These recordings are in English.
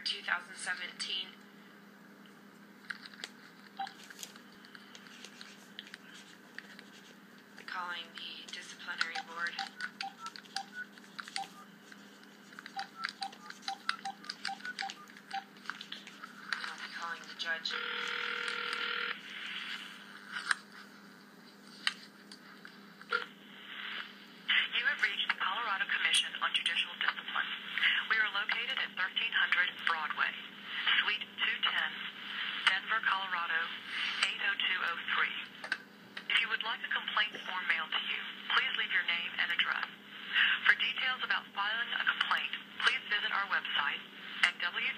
23rd, 2017. Calling the disciplinary board. I'll be calling the judge. You have reached the Colorado Commission on Judicial Discipline. We are located at 1300 Broadway, Suite 210, Denver, Colorado, 80203. If you would like a complaint form mailed to you, please leave your name and address. For details about filing a complaint, please visit our website at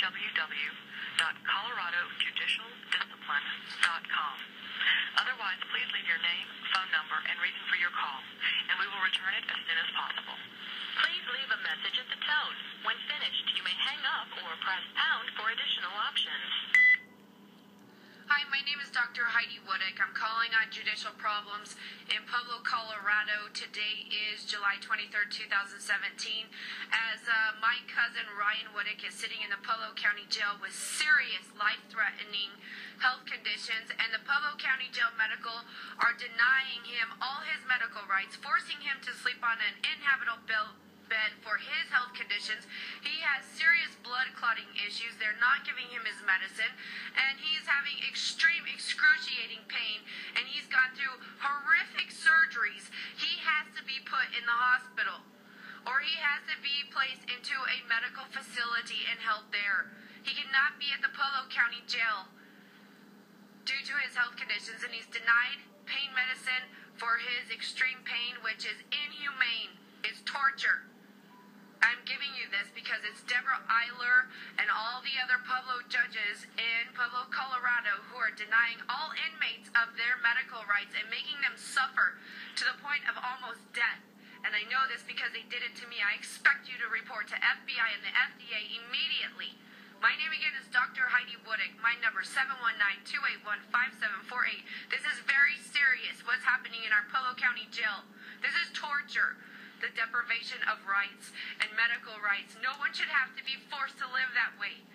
www.coloradojudicialdiscipline.com. Otherwise, please leave your name, phone number, and reason for your call, and we will return it as soon as possible. Please leave a message at the tone. When finished, you may hang up or press pound for additional options. Hi, my name is Dr. Heidi Woodick. I'm calling on judicial problems in Pueblo, Colorado. Today is July 23rd, 2017, as my cousin Ryan Woodick is sitting in the Pueblo County Jail with serious life-threatening health conditions, and the Pueblo County Jail Medical are denying him all his medical rights, forcing him to sleep on an inhabitable bed for his health conditions. He has serious blood clotting issues. They're not giving him his medicine, and he's having extreme excruciating pain, and he's gone through horrific surgeries. He has to be put in the hospital, or he has to be placed into a medical facility and held there. He cannot be at the Pueblo County Jail due to his health conditions, and he's denied pain medicine for his extreme pain, which is inhumane. It's torture. I'm giving you this because it's Deborah Eiler and all the other Pueblo judges in Pueblo, Colorado, who are denying all inmates of their medical rights and making them suffer to the point of almost death. And I know this because they did it to me. I expect you to report to FBI and the FDA immediately. My name again is Dr. Heidi Woodick. My number 719-281-5748. This is very serious, what's happening in our Pueblo County Jail. This is torture. The deprivation of rights and medical rights. No one should have to be forced to live that way.